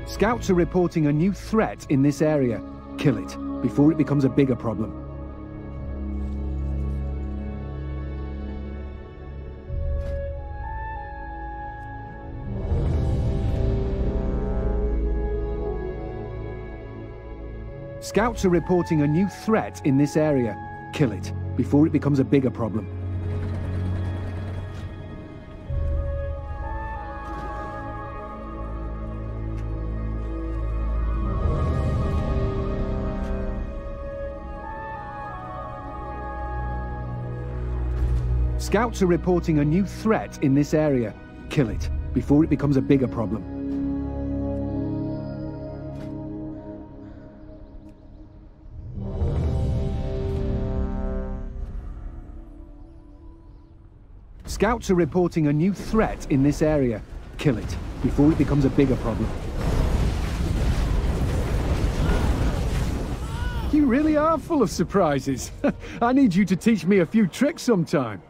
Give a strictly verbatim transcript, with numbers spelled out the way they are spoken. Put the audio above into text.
Scouts are reporting a new threat in this area. Kill it, before it becomes a bigger problem. Scouts are reporting a new threat in this area. Kill it, before it becomes a bigger problem. Scouts are reporting a new threat in this area. Kill it, before it becomes a bigger problem. Scouts are reporting a new threat in this area. Kill it, before it becomes a bigger problem. You really are full of surprises. I need you to teach me a few tricks sometime.